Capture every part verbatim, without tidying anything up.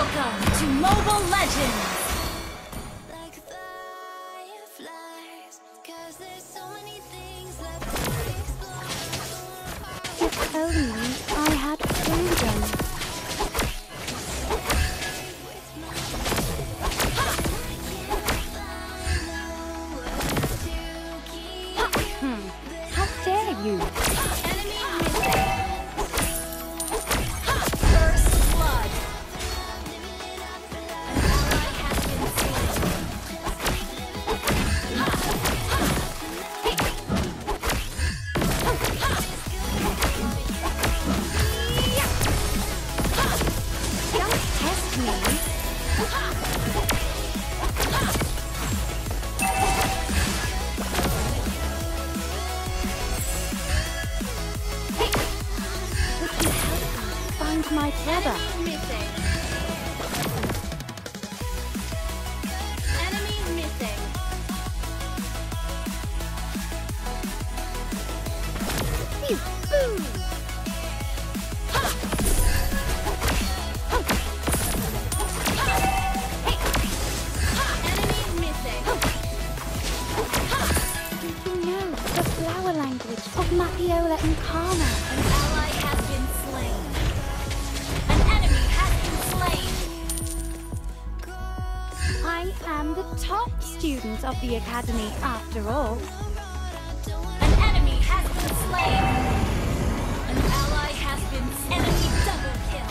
Welcome to Mobile Legends! Like fireflies, 'cause there's so many things left to explore. If only I had freedom. Hmm. How dare you? Enemy missing! First blood! An ally has been slain. Don't test me. Find my brother. Enemy missing! Enemy missing! Phew, boo. Enemy missing! Do you know the flower language of Mapiola Incarna? An ally has been slain. An enemy has been slain. I am the top student of the academy after all. An enemy has been slain. An ally has been enemy double kill.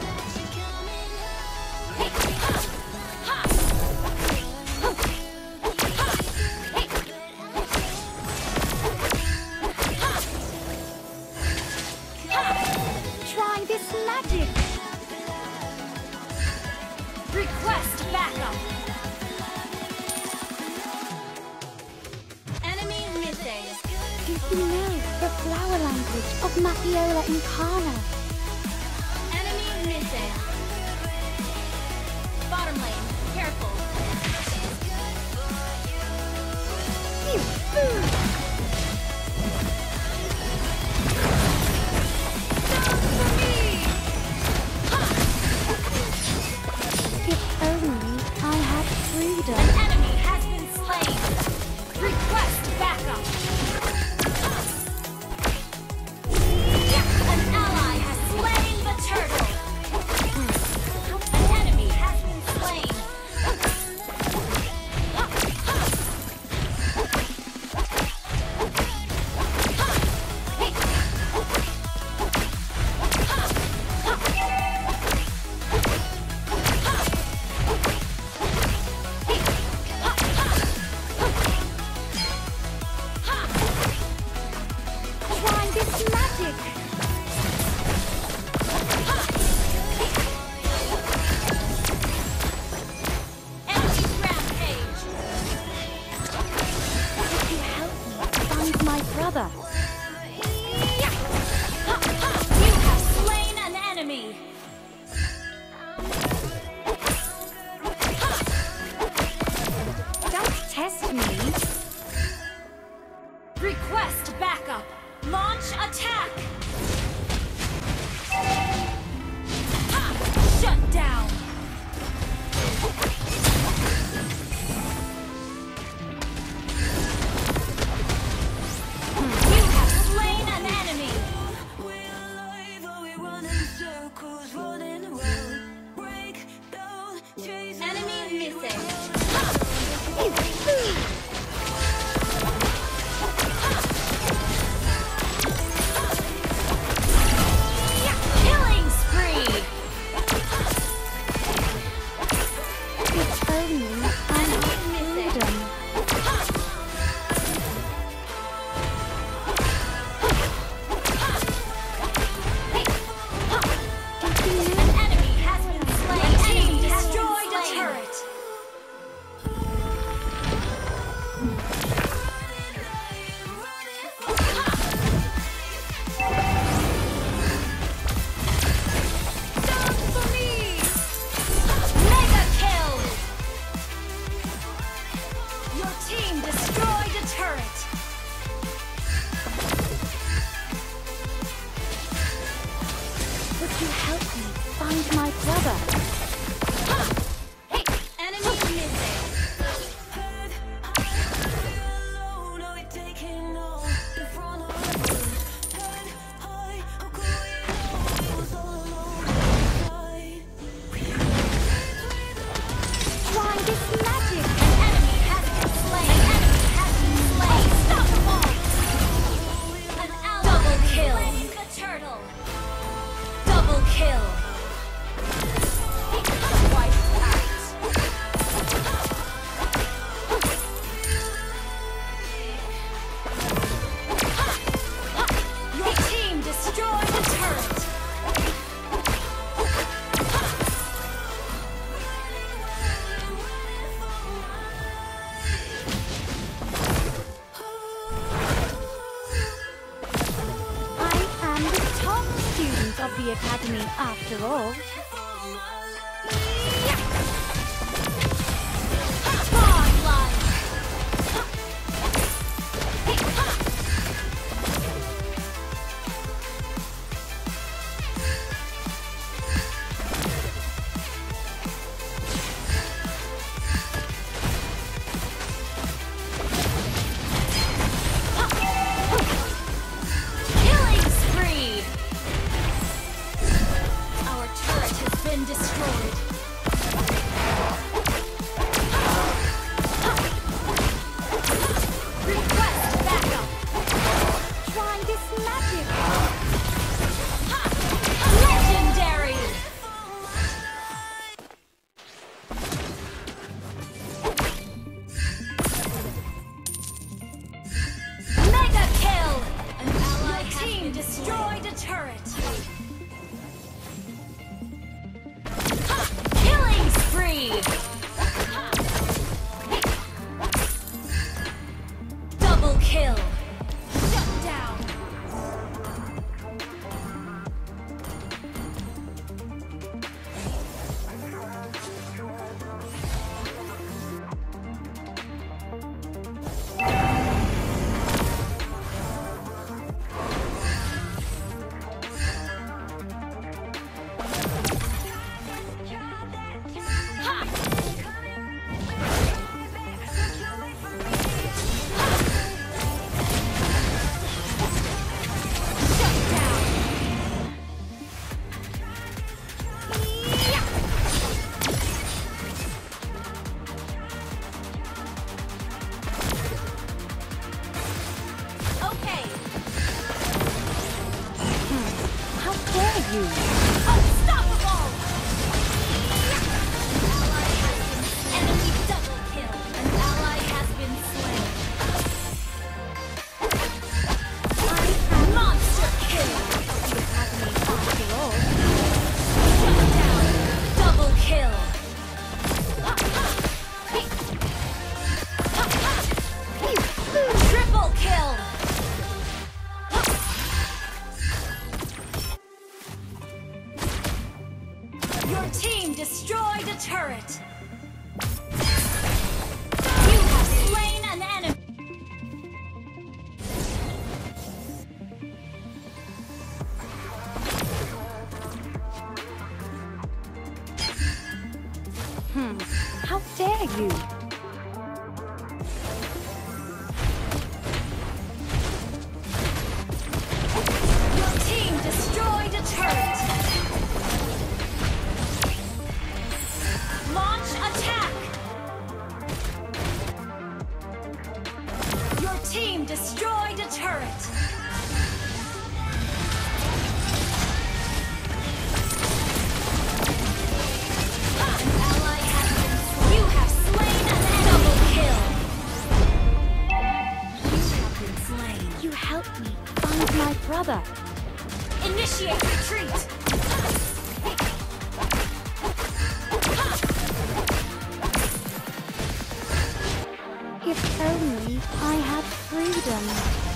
Try this magic. Request backup. Enemy missing. Do you know the flower language of Mapiola Incarna? Enemy missing. Bottom lane, careful. Phew, boo. If only I had freedom. An enemy has been slain. Request backup. An ally has slain the turtle. An enemy has been slain. Try this magic. Enemy rampage. Could you help me find my brother? You have slain an enemy. Don't test me. Request backup. Launch attack. Ha! Shut down. You have slain an enemy. We're alive, but we run in circles, running around. Break down, chase Enemy missing. Killing spree. If only I had freedom. Do you know An enemy has been slain. An enemy destroyed a turret. Done for me. Mega kill. Your team destroyed a turret. Would you help me find my brother? student of the academy after all. Godlike. Killing spree. Our turret has been destroyed. Request backup. Try this magic. Legendary. Mega kill. An ally team destroyed a turret. Killing spree. Double kill. Shut down. Shut down. Okay. How dare you? Unstoppable! Ally has been enemy double kill. An ally has been slain. Monster kill. The academy after all. Shut down. Double kill. Triple kill. Your team destroyed a turret. You have slain an enemy. Hmm. How dare you? Your team destroyed a turret. Launch attack. Your team destroyed a turret. An ally has been. You have slain an double kill. You have been slain. You helped me find my brother. Initiate retreat! If only I had freedom.